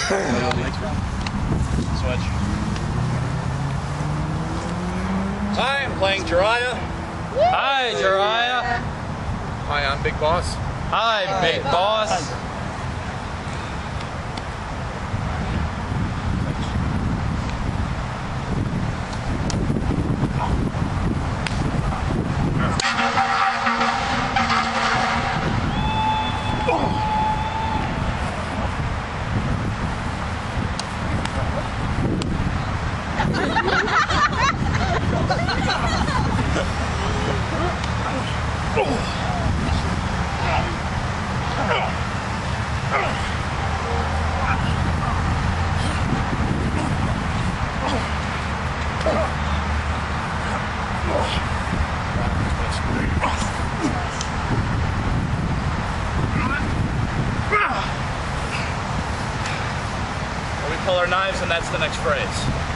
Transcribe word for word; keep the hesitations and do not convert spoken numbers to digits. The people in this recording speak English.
Switch. Hi, I'm playing Jiraiya. Hi, Jiraiya. Hi, I'm Big Boss. Hi, Big Boss. We pull our knives and that's the next phrase.